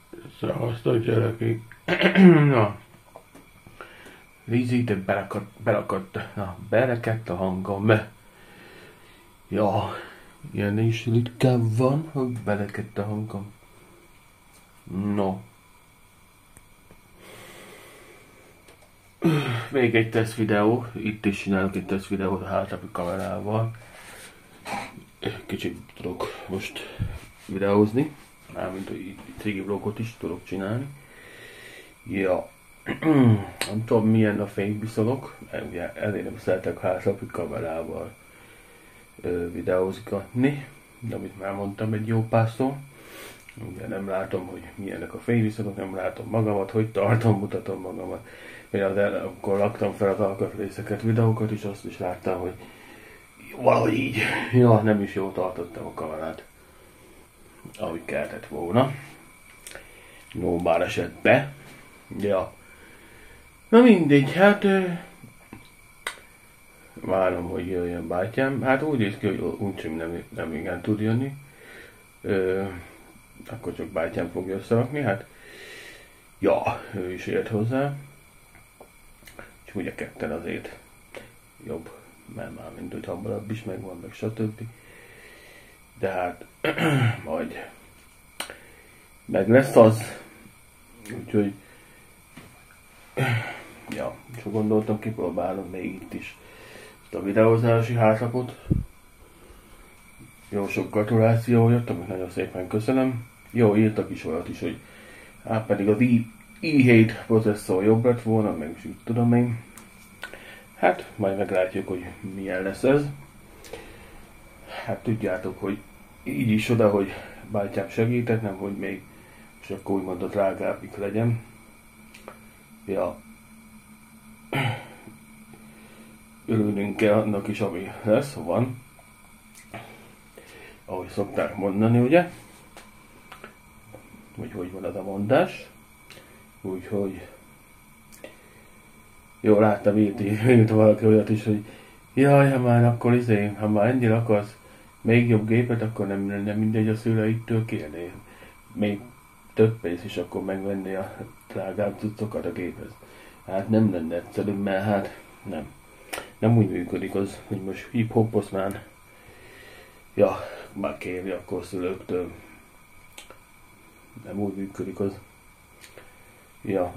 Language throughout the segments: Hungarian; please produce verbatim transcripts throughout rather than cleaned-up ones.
Szevasztok gyerekek! Na, Lizi, te belakadt, belakadt, na, belekadt a hangom. Ja, ilyen is ritkán van, hogy belekadt a hangom. No. Még egy teszt videó, itt is csinálok egy teszt videót a hátrapi kamerával. Kicsit tudok most videózni, mármint hogy cigi vlogot is tudok csinálni. Ja, nem tudom milyen a fényviszonyok, mert ugye elég nem szeretek hátrapi kamerával ö, videózgatni, de amit már mondtam egy jó párszor. Ugye nem látom, hogy milyenek a fényviszonyok, nem látom magamat, hogy tartom, mutatom magamat. Például akkor laktam fel az alkatrészeket, videókat is, azt is láttam, hogy valahogy így, ja, nem is jól tartottam a kamerát, ahogy kellett volna. No, bár esett be. Ja. Na mindegy, hát ö, várom, hogy jöjjön bátyám. Hát úgy néz ki, hogy úgysem nem, nem igen tud jönni. Ö, akkor csak bátyám fogja összerakni, hát ja, ő is ért hozzá. És ugye ketten azért jobb, mert már mind hogy hamarabb is megvan, meg stb. De hát majd meg lesz az. Úgyhogy ja, csak gondoltam, kipróbálom még itt is ezt a videózási hátlapot. Jó sok gratuláció jött, amit nagyon szépen köszönöm. Jó, írtak is olyat is, hogy hát pedig az i hét processzor jobb lett volna, meg is úgy tudom én. Hát, majd meglátjuk, hogy milyen lesz ez. Hát tudjátok, hogy így is oda, hogy bátyám segített, nem hogy még, és akkor úgymond a drágábbik legyen. Ja. Örülünk kell annak is, ami lesz, van. Ahogy szokták mondani, ugye? Hogy hogy van az a mondás. Úgyhogy jó, láttam, írt, írt valaki olyat is, hogy jaj, ha már akkor izé, ha már ennyire akarsz még jobb gépet, akkor nem lenne mindegy a szüleittől kérni. Még több pénz is akkor megvenni a drágább cuccokat a géphez. Hát nem lenne egyszerű, mert hát nem. Nem úgy működik az, hogy most hip-hopos már, ja, már kérni akkor szülőktől. Nem úgy működik az. Ja.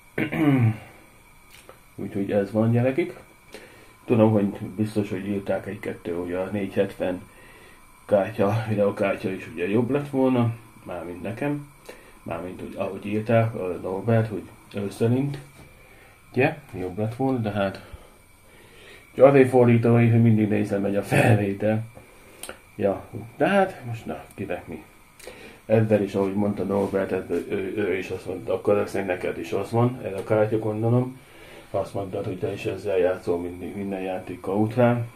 Úgyhogy ez van, gyerekek. Tudom, hogy biztos, hogy írták egy-kettő, hogy a négyszázhetven kártya, videokártya is ugye jobb lett volna, mármint nekem. Mármint, hogy ahogy írták a Norbert, hogy ő szerint ugye, jobb lett volna, de hát azért fordítom, hogy mindig nézem megy a felvétel. Ja, de hát most na, kinek mi. Ezzel is, ahogy mondta Norbert, ő, ő, ő is azt mondta, akkor lesz, neked is az van, ez a kártya gondolom. Azt mondtad, hogy te is ezzel játszol mindig, minden játékkal után.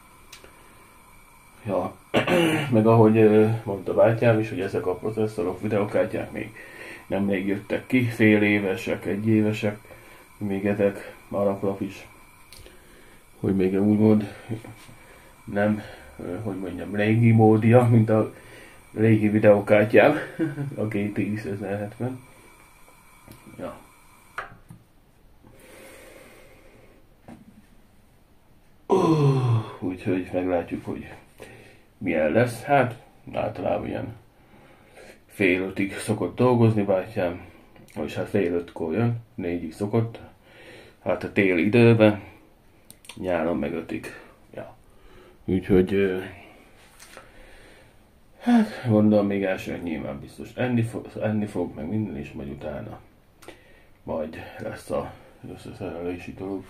Ja, meg ahogy mondta bátyám is, hogy ezek a processzorok, videokártyák még nem még jöttek ki, fél évesek, egy évesek, még ezek alaplap is, hogy még úgymond nem, hogy mondjam, régi módia, mint a régi videokártyám, a G T X ezerhetven. Ja. Uh, úgyhogy meglátjuk, hogy milyen lesz. Hát általában ilyen fél ötig szokott dolgozni bátyám, és hát fél ötkor jön, négyig szokott. Hát a téli időben, nyáron meg ötig. Ja. Úgyhogy hát gondolom még elsőre nyilván biztos enni fog, enni fog, meg minden is, majd utána majd lesz a összeszerelési dolog.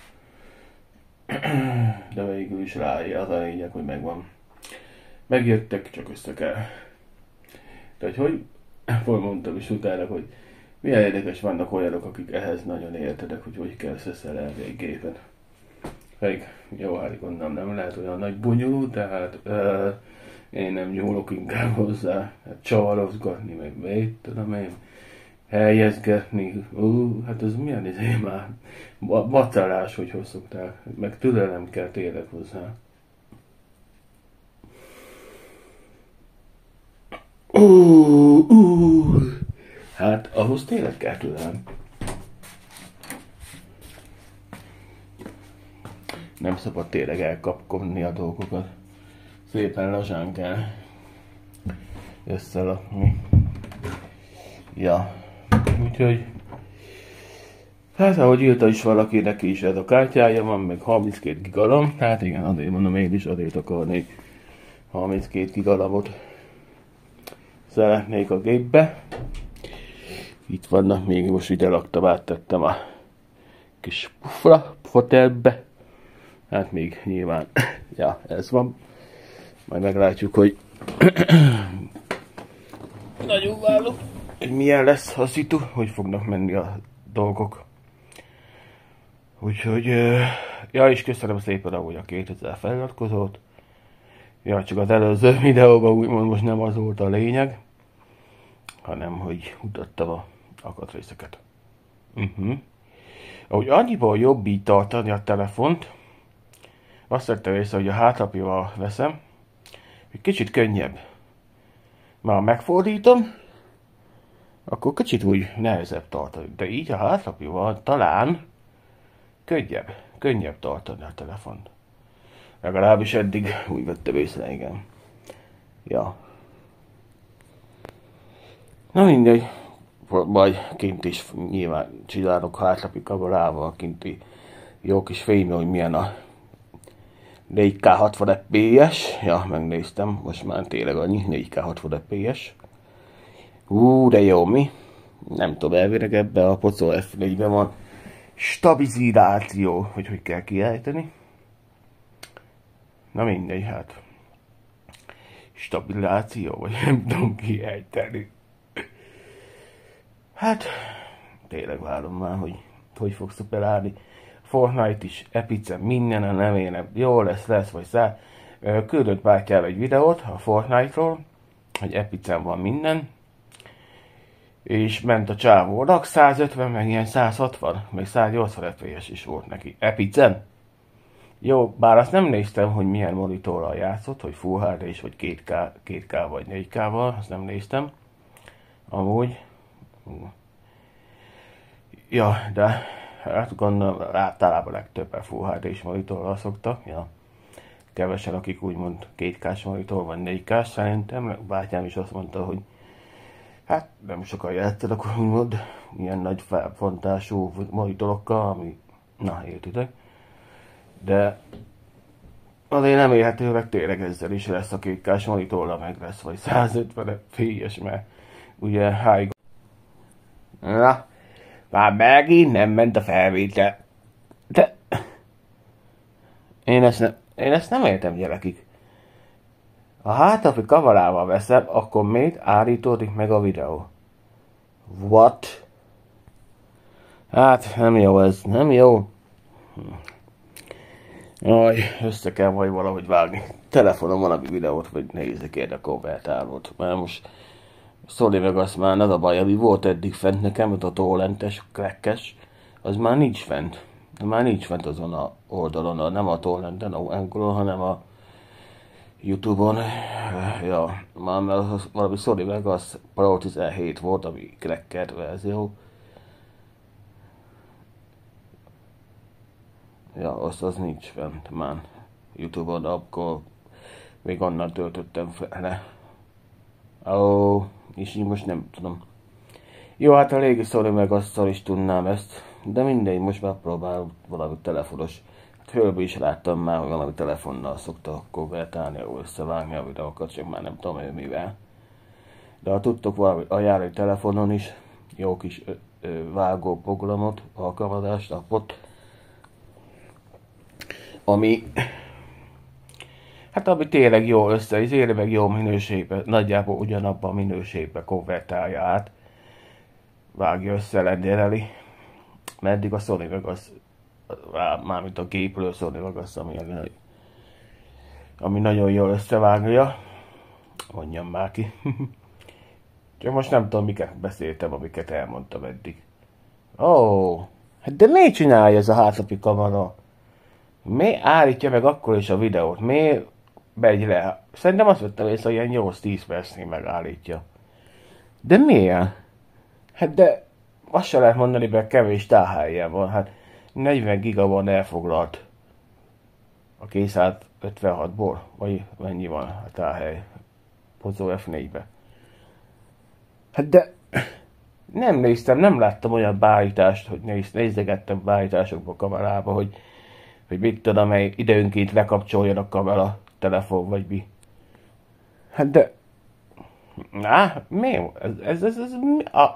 De végül is ráér az a lényeg, hogy megvan. Megjöttek, csak össze kell. Tehát hogy, hogy mondtam is utána, hogy milyen érdekes, vannak olyanok, akik ehhez nagyon értedek, hogy hogy kell összeszerelni egy gépet. Pedig jó, hát gondolom nem lehet olyan nagy bonyolult, tehát uh, én nem nyúlok inkább hozzá, hát csavarozgatni, meg mit tudom én, helyezgetni, uh, hát ez milyen izé már, macerás, hogy hogy szokták, meg türelem kell tényleg hozzá. Uh, uh. Hát hát ahhoz tényleg kell türelem. Nem szabad tényleg elkapkodni a dolgokat. Szépen lassan kell összerakni. Ja, úgyhogy hát ahogy írta is valaki, neki is ez a kártyája van, meg harminckét gigaram. Hát igen, azért mondom, én is azért akarnék harminckét gigaramot szeretnék a gépbe. Itt vannak, még most ide laktam, áttettem a kis pufra, fotelbe. Hát még nyilván, ja, ez van. Majd meglátjuk, hogy nagyon várok, hogy milyen lesz a szitu, hogy fognak menni a dolgok. Úgyhogy, ja, és köszönöm szépen ahogy a kétezer feliratkozót. Ja, csak az előző videóban úgymond most nem az volt a lényeg, hanem hogy mutattam a alkatrészeket. Uh-huh. Ahogy annyiból jobb így tartani a telefont, azt vettem észre, hogy a hátlapjával veszem, hogy kicsit könnyebb. Már megfordítom, akkor kicsit úgy nehezebb tartani. De így a hátlapjával talán könnyebb, könnyebb tartani a telefont. Legalábbis eddig úgy vettem észre, igen. Ja. Na mindegy. Majd kint is nyilván csinálok hátlapi kamerával, kinti jó kis fényben, hogy milyen a négy ká hatvan ef pé es. Ja, megnéztem, most már tényleg annyi, négy ká hatvan ef pé es. Hú, de jó, mi? Nem tudom, elvileg ebben a pocó ef négyben van stabilizáció, hogy hogy kell kiejteni. Na mindegy, hát. Stabilizáció, vagy nem tudom kiejteni. Hát, tényleg várom már, hogy hogy fog szuperálni. Fortnite is, Epicen, minden a nevének. Jó lesz, lesz, vagy száll. Küldött bátyára egy videót a Fortnite-ról, hogy Epicen van minden. És ment a csávónak, százötven, meg ilyen száz hatvan, meg száz nyolcvan ef pé es is volt neki. Epicen? Jó, bár azt nem néztem, hogy milyen monitorral játszott, hogy Full há dé is, vagy két ká, két ká vagy négy ká-val, azt nem néztem. Amúgy. Ja, de hát gondolom, általában legtöbben Full há dé-s monitorral szoktak. Ja. Kevesen, akik úgymond két ká-s monitor, vagy négy ká-s szerintem. Bátyám is azt mondta, hogy hát nem sokan játszanak úgymond ilyen nagy felfontású monitorokkal, ami, na értitek. De azért nem érhető meg tényleg ezzel is lesz a két ká-s monitorra, meg lesz vagy százötven ef pé es, mert ugye high. Na, már megint nem ment a felvétel. De én ezt nem, én ezt nem értem, gyerekik. Ha hátlapi kamerával veszem, akkor miért állítódik meg a videó? What? Hát nem jó ez, nem jó. Aj, össze kell majd valahogy vágni. Telefonon valami videót, vagy nézzek érde konvertálót. Mert most Sony meg azt már az a baj, ami volt eddig fent nekem, ott a torrentes, crackes, az már nincs fent. Már nincs fent azon a oldalon, nem a torrenten, a Anchoron, hanem a YouTube-on. Ja, már mert valami Sony meg az Pro tizenhét volt, ami cracked verzió. Ja, az, az nincs fent már YouTube-on, akkor még onnan töltöttem fel le. Ó, oh, és így most nem tudom. Jó, hát a légi Sony meg azzal is tudnám ezt, de mindegy, most már próbálom valami telefonos. Hát fölből is láttam már, hogy valami telefonnal szokta konvertálni, ahol összevágni a videókat, csak már nem tudom ő mivel. De ha tudtok valami ajánlani telefonon is, jó kis ö, ö, vágó programot, alkalmazást, appot, ami hát ami tényleg jó összeizéli, meg jó minőségben, nagyjából ugyanabban a minőségben konvertálja át, vágja össze, rendeleli. Mert eddig a Sony meg az, mármint a gépről Sony meg az, ami, ami nagyon jól összevágja. Mondjam már ki. Csak most nem tudom, miket beszéltem, amiket elmondtam eddig. Ó, oh, hát de miért csinálja ez a hátlapi kamera? Miért állítja meg akkor is a videót? Miért megy le? Szerintem azt vettem észre, hogy ilyen nyolc-tíz percnél megállítja. De miért? Hát de azt se lehet mondani, mert kevés tárhelyen van. Hát negyven giga van elfoglalt a kétszázötvenhatból, vagy mennyi van a tárhely Pozó ef négybe. Hát de nem néztem, nem láttam olyan beállítást, hogy néz, nézegettem beállításokba a kamerába, hogy, hogy mit tudom, mely időnként lekapcsoljon a kamera, telefon vagy mi. Hát de... Á, mi? Ez, ez, ez, ez mi? A...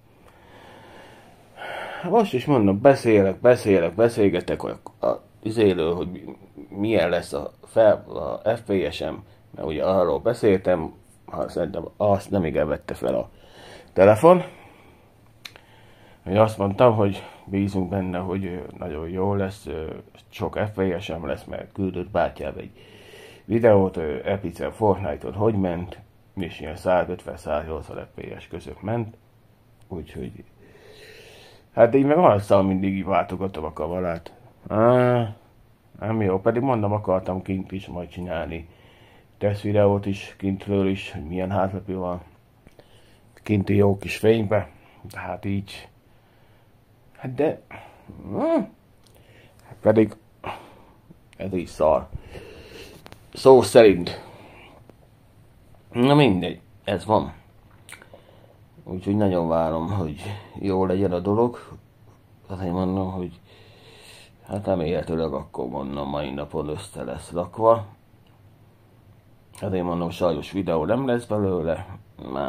Most is mondom, beszélek, beszélek, beszélgetek a, a izéről, hogy milyen lesz a, fel, a ef pé es-em, mert ugye arról beszéltem, ha szerintem azt nem igen vette fel a telefon. Hogy azt mondtam, hogy bízunk benne, hogy nagyon jó lesz, sok ef pé es-em lesz, mert küldött bátyám egy videót, Epic Fortnite-on hogy ment, és ilyen százötven-száznyolcvan ef pé es között ment, úgyhogy hát így meg alszal mindig így váltogatom a kamerát. Ah, nem jó, pedig mondom, akartam kint is majd csinálni tesz videót is, kintről is, hogy milyen hátlapja van, kinti jó kis fénybe, de hát így, hát de, hm, pedig ez így szar. Szó szerint, na mindegy, ez van. Úgyhogy nagyon várom, hogy jó legyen a dolog. Azért mondom, hogy hát remélhetőleg akkor mondom, mai napon össze lesz rakva. Azért mondom, sajnos videó nem lesz belőle. Már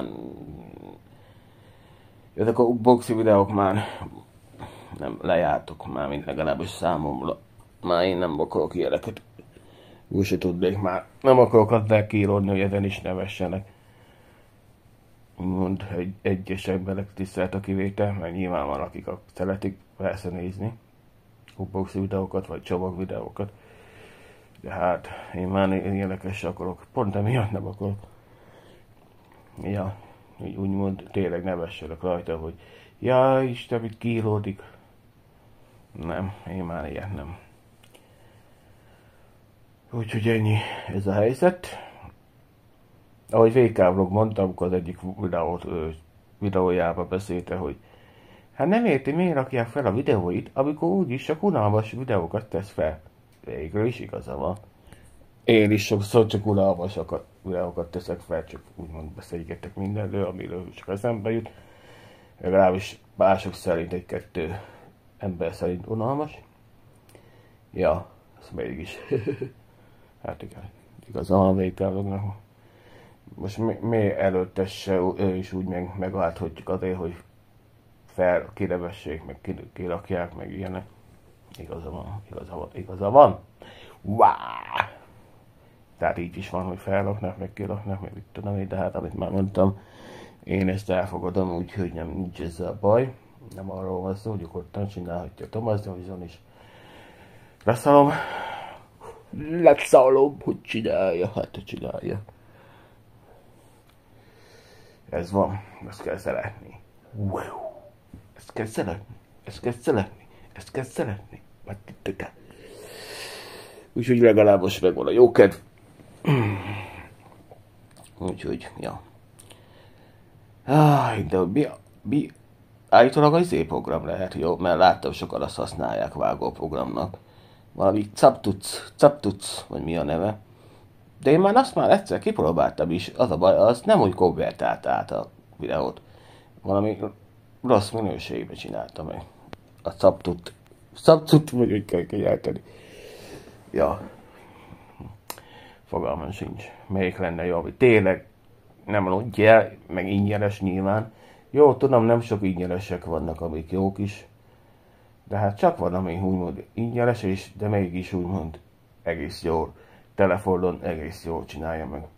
ezek a boxi videók már nem lejártok, már mint legalábbis számomra. Már én nem akarok ilyeneket. Úgy se tudnék már. Nem akarok azt kiírodni, hogy ezen is nevessenek. Mond, egy, egyes emberek tisztelt a kivétel, mert nyilván van, akik szeretik persze nézni unboxing videókat, vagy csomag videókat. De hát, én már ilyeneket se akarok, pont emiatt nem akarok. Ja, így úgymond tényleg nevessenek rajta, hogy ja, Isten, mit kiíródik. Nem, én már ilyet nem. Úgyhogy ennyi ez a helyzet. Ahogy vé ká Vlog mondta, amikor az egyik videót, videójában beszélte, hogy hát nem érti, miért rakják fel a videóit, amikor úgyis csak unalmas videókat tesz fel. Végül is igaza van. Én is sokszor csak unalmasakat videókat teszek fel, csak úgymond beszélgetek mindenről, amiről csak eszembe jut. Legalábbis mások szerint egy-kettő ember szerint unalmas. Ja, ez mégis. Hát igen, igaza van a vé ká Vlognak. Most mi, mi előtte se ő is úgy meg, megállhatjuk azért, hogy fel kirevessék, meg kirakják, meg ilyenek. Igaza van, igaza van, igaza van. Wow! Tehát így is van, hogy felraknak, meg kiraknak, meg mit tudom én, de hát amit már mondtam, én ezt elfogadom, úgyhogy nem nincs ezzel a baj. Nem arról van szó, hogy nyugodtan csinálhatja Thomas Johnson is. Leszalom. Leszalom, hogy csinálja, hát csinálja. Ez van, ezt kell szeretni. Wow. Ezt kell szeretni, ezt kell szeretni, ezt kell szeretni. Úgyhogy legalább most megvan a jókedv. Úgyhogy, ja. Ah, de mi, mi állítólag az izé program lehet, jó? Mert láttam, sokan azt használják vágó programnak. Valami Captuts, Captuts, vagy mi a neve. De én már azt már egyszer kipróbáltam is, az a baj, az nem úgy konvertált át a videót. Valami rossz minőségben csináltam meg. A Captut. Captut, vagy úgy kell kijelteni. Ja. Fogalmam sincs. Melyik lenne jó, hogy tényleg nem lódja, meg ingyenes nyilván. Jó, tudom, nem sok ingyenesek vannak, amik jók is. De hát csak van, ami úgymond ingyenes, és de mégis úgymond egész jó. Telefonon egész jól csinálja meg.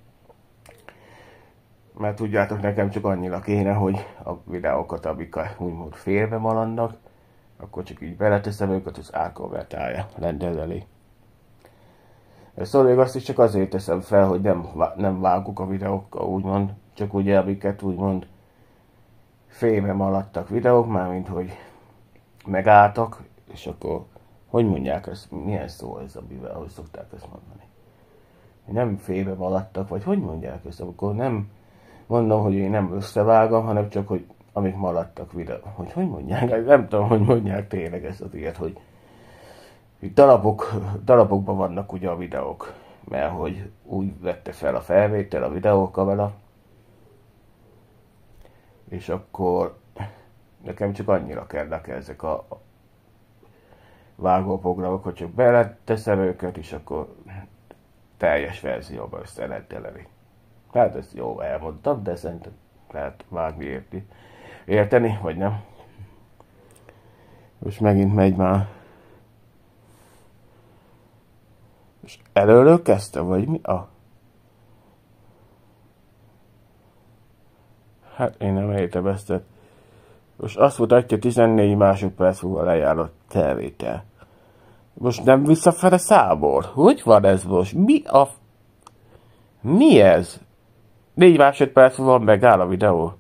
Mert tudjátok, nekem csak annyira kéne, hogy a videókat, amik úgymond félbe maradnak, akkor csak így beleteszem őket, az átkonvertálja, rendel. Szóval még azt is csak azért teszem fel, hogy nem, nem vágok a videókkal, úgymond, csak ugye, amiket úgymond félbe maradtak videók, mármint, hogy megálltak, és akkor, hogy mondják ezt, milyen szó ez, amivel, ahogy szokták ezt mondani. Nem félbe maradtak, vagy hogy mondják ezt, akkor nem mondom, hogy én nem összevágom, hanem csak, hogy amik maradtak videó. Hogy hogy mondják? Nem tudom, hogy mondják tényleg ezt az ilyet, hogy darabok, darabokban vannak ugye a videók. Mert hogy úgy vette fel a felvétel a videókamera. És akkor nekem csak annyira kellnek ezek a vágóprogramok, hogy csak beleteszem őket, és akkor teljes verzióban össze lehet elérni. Hát ezt jó elmondtam, de szerintem lehet vágni, érti. Érteni, vagy nem? Most megint megy már. És előről kezdte, vagy mi? Ah. Hát én nem értem ezt. Most azt mutatja, tizennégy másodperc múlva lejárott felvétel. Most nem visszafele számol? Hogy van ez most? Mi a... Mi ez? Négy másodperc múlva megáll a videó.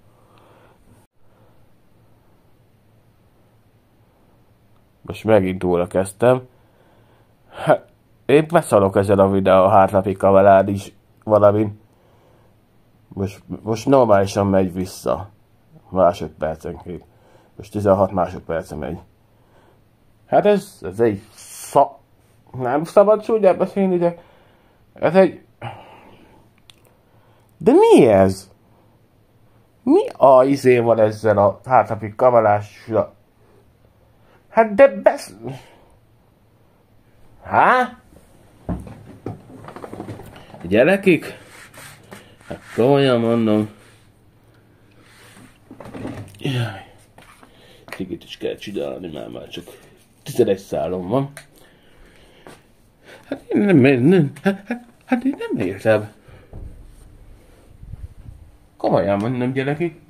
Most megint újra kezdtem. Hát, én beszalok ezen a videó a hátlapi kamerán is valamin. Most, most normálisan megy vissza. Másodpercenként. Most tizenhat másodpercen megy. Hát ez, ez egy fa... Nem szabad csúnyán beszélni, de... Ez egy... De mi ez? Mi a izé van ezzel a hátlapi kamerásra? Hát de besz... Há? Gyerekik? Hát komolyan mondom. Jaj. Cigit is kell csinálni, már már csak tizenegy szálom van. Hát én nem, nem hát, hát, hát én nem értem. Komolyan mondom, gyerekik.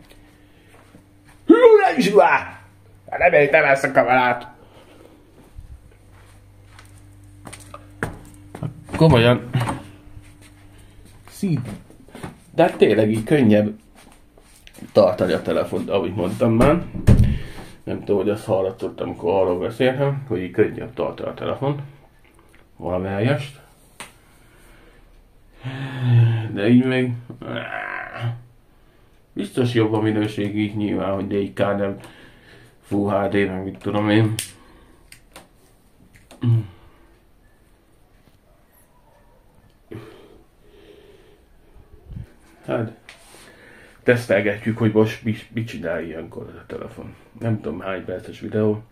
Hűre is vár! Hát nem értem ezt a kamerát. Komolyan. Szív. De hát tényleg így könnyebb tartani a telefont, ahogy mondtam már. Nem tudom, hogy azt hallottad, amikor arról beszéltem, hogy így könnyebb tartani a telefont. Valamelyest. De így még... Biztos jobb a minőség így nyilván, hogy négy ká nem Full há dé, meg mit tudom én. Hát, tesztelgetjük, hogy most mit, mit csinál ilyenkor a telefon. Nem tudom hány perces videó.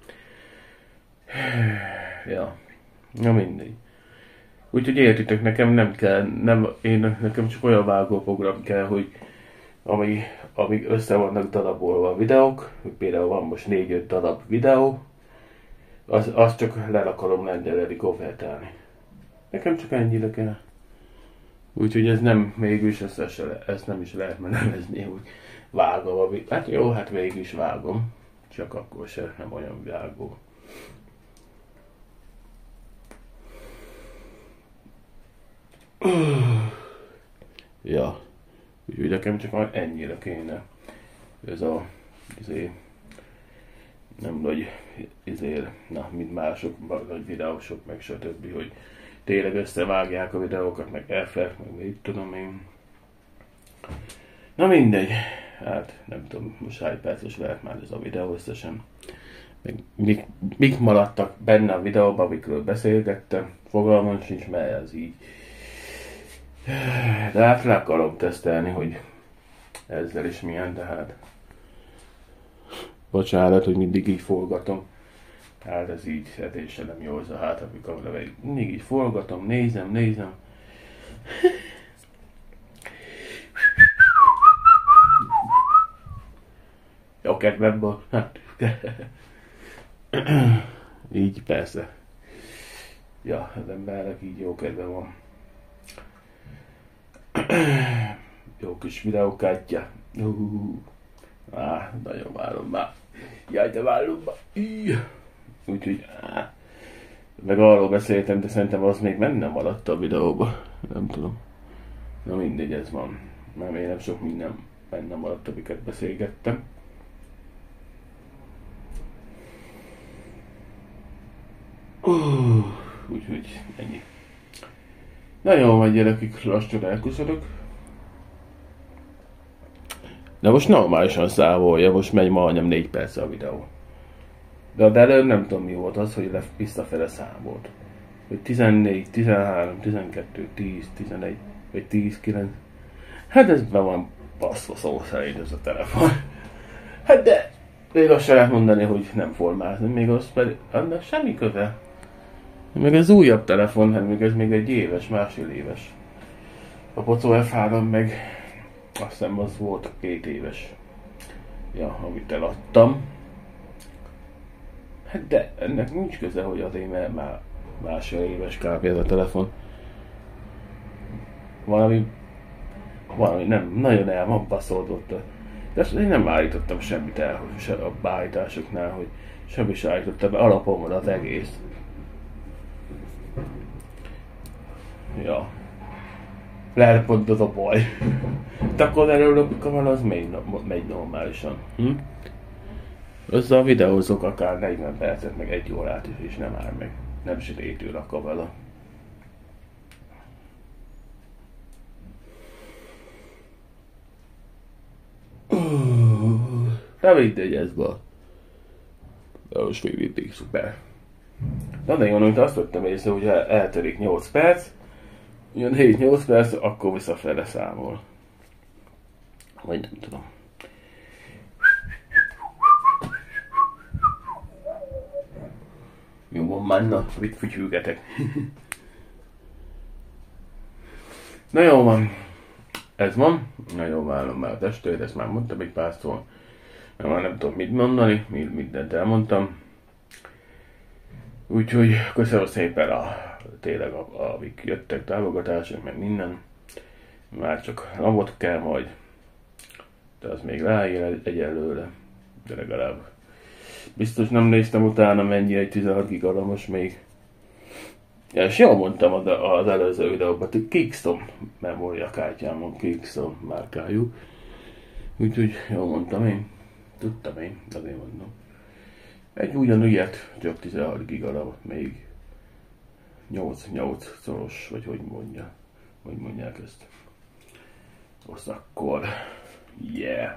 Ja, na mindegy. Úgyhogy értitek, nekem nem kell, nem, én, nekem csak olyan vágóprogram kell, hogy ami, amíg össze vannak darabolva a videók, például van most négy-öt darab videó, az, az csak le akarom rendelni, konvertálni. Nekem csak ennyire kell. Úgyhogy ez nem, mégis ezt, ezt, ezt nem is lehetne nevezni, hogy vágom a videót. Hát jó, hát végül is vágom, csak akkor se nem olyan vágó. Ja, úgyhogy nekem csak már ennyire kéne. Ez a, izé, nem nagy, izé, na, mint mások, nagy videósok, meg stb., hogy tényleg összevágják a videókat, meg elfek, meg mit tudom én. Na mindegy, hát nem tudom, most hány perces lehet már ez a videó összesen. Meg mik, mik maradtak benne a videóban, amikről beszélgettem, fogalmam sincs, mert ez így. De hát le akarom tesztelni, hogy ezzel is milyen, tehát bocsánat, hogy mindig így forgatom. Hát ez így, hát én sem nem jó ez a hátrafi kamera, mindig így forgatom, nézem, nézem. Jó kedvem van, hát. Így persze. Ja, az embernek így jó kedve van. Jó kis videókártya. Uh, á, nagyon várom már. Jaj, de várom már. Úgyhogy, á, meg arról beszéltem, de szerintem az még menne maradt a videóba. Nem tudom. Na mindegy, ez van. Már még nem sok minden benne maradt, amiket beszélgettem. Uh, úgyhogy ennyi. Na jó, majd gyerekek, lassan elkuszodok. De most normálisan számolja, most megy majdnem négy perc a videó. De az előbb nem tudom mi volt az, hogy visszafele számolt. Hogy tizennégy, tizenhárom, tizenkettő, tíz, tizenegy, vagy tíz, kilenc. Hát ez be van baszva szó szerint ez a telefon. Hát de még azt sem lehet mondani, hogy nem formázni, még az pedig annak semmi köze. Még ez újabb telefon, hát még ez még egy éves, másfél éves. A Poco ef három meg azt hiszem az volt két éves. Ja, amit eladtam. Hát de ennek nincs köze, hogy azért mert már másfél éves kb. Ez a telefon. Valami, valami nem, nagyon el van baszódott. De azt én nem állítottam semmit el, hogy se a beállításoknál, hogy semmi sem állítottam, alapon van az egész. Ja. Lehet pont az a baj. De akkor előbb van, az megy, megy normálisan. Hm? Azzal videózok akár negyven percet, meg egy órát is, és nem áll meg. Nem sötétül a kamera. Nem mindegy ez van. De most még mindig szuper. Na de én azt vettem észre, hogy eltelik nyolc perc, jön hét-nyolc perc, akkor visszafele számol. Vagy nem tudom. Jó van már, na, mit fütyülgetek. Na jó van. Ez van. Nagyon vállom már a testőt, ezt már mondtam egy párszor. Nem, már nem tudom mit mondani, mindent elmondtam. Úgyhogy köszönöm szépen a, tényleg a, akik jöttek, támogatások, meg minden. Már csak napot kell majd. De az még ráér egyelőre. De legalább. Biztos nem néztem utána mennyi egy tizenhat giga most még. Ja, és jól mondtam az, az előző videóban, hogy Kingston memóriakártyámon, Kingston márkájú. Úgyhogy jól mondtam én. Tudtam én, azért mondom. Egy ugyanúgyet, csak tizenhat giga még nyolc szoros, vagy hogy mondja, hogy mondják ezt. Azt akkor, yeah.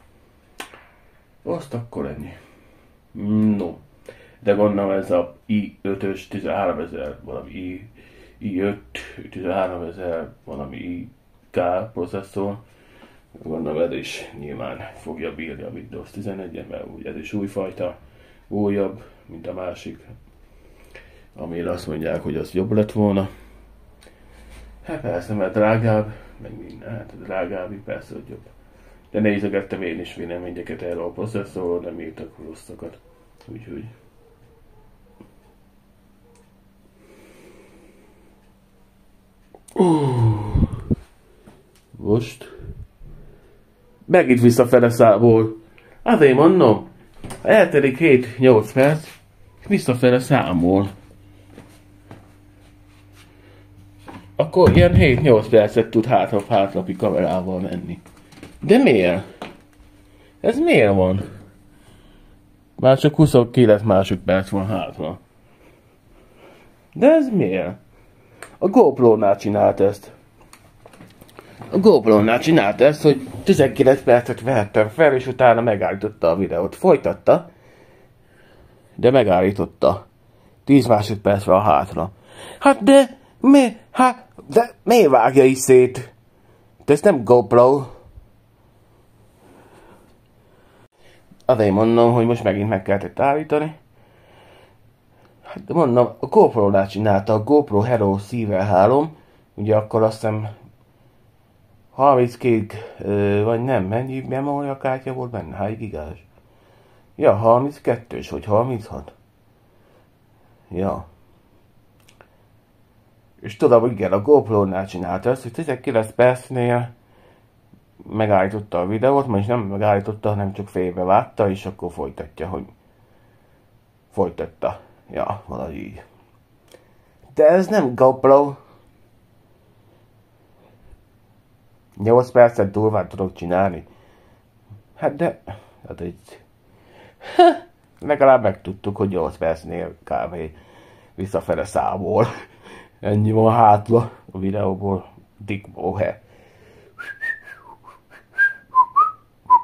Azt akkor ennyi. No. De gondolom ez a i ötös tizenháromezer, valami i, i öt tizenháromezer, valami i ká processzor. Gondolom ez is nyilván fogja bírni a Windows tizenegyen, mert ez is újfajta, újabb, mint a másik. Amire azt mondják, hogy az jobb lett volna. Hát persze, mert drágább, meg minden, hát drágább, persze, hogy jobb. De nézegettem én is véleményeket erről a processzorról, nem írtak rosszakat. Úgyhogy... Uh, most... Megint visszafele számol. Azért mondom, eltelik hét-nyolc perc, visszafele számol. Akkor ilyen hét-nyolc percet tud hátrap-hátrapi kamerával menni. De miért? Ez miért van? Már csak huszonkilenc másodperc van hátra. De ez miért? A GoPro-nál csinált ezt. A GoPro-nál csinált ezt, hogy tizenkilenc percet vehettem fel, és utána megállította a videót. Folytatta, de megállította. tíz másodperc van hátra. Hát de, mi, hát, de miért vágja is szét? De ez nem GoPro. Azért mondom, hogy most megint meg kellett állítani. Hát de mondom, a GoPro-nál csinálta, a GoPro Hero Silver három, ugye akkor azt hiszem harminckét, vagy nem, mennyi memóriakártya volt benne? Hány gigás? Ja, harminckettős, vagy harminchat. Ja. És tudom, igen, a GoPro-nál csinálta ezt, hogy tizenkilenc percnél megállította a videót, vagyis nem megállította, hanem csak félbe vágta, és akkor folytatja, hogy folytatta. Ja, valahogy így. De ez nem GoPro. nyolc percet durván tudok csinálni. Hát de... Hát így... Legalább megtudtuk, hogy nyolc percnél kb. Visszafele számol. Ennyi van hátra a videóból. Dick Mohe.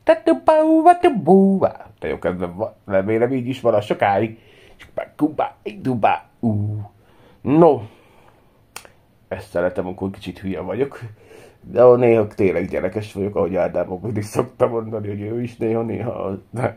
Te jó kedvem van, remélem így is van a sokáig. No, ezt szeretem, amikor kicsit hülye vagyok. De néha tényleg gyerekes vagyok, ahogy Ádámok mindig szokta mondani, hogy ő is néha-néha. De...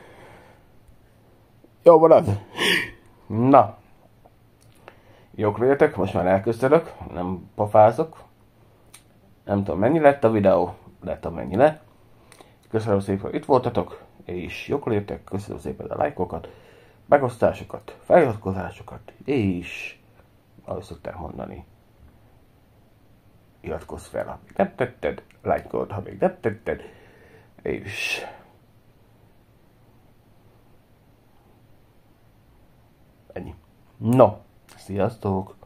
Jó van az. Na. Jók legyetek, most már elköszönök, nem pofázok. Nem tudom mennyi lett a videó, lett amennyi lett. Köszönöm szépen, hogy itt voltatok, és jók legyetek, köszönöm szépen a lájkokat, megosztásokat, feliratkozásokat, és ahogy szokták mondani, iratkozz fel, ha még nem tetted, lájkold, ha még nem tetted, és ennyi. No, sziasztok!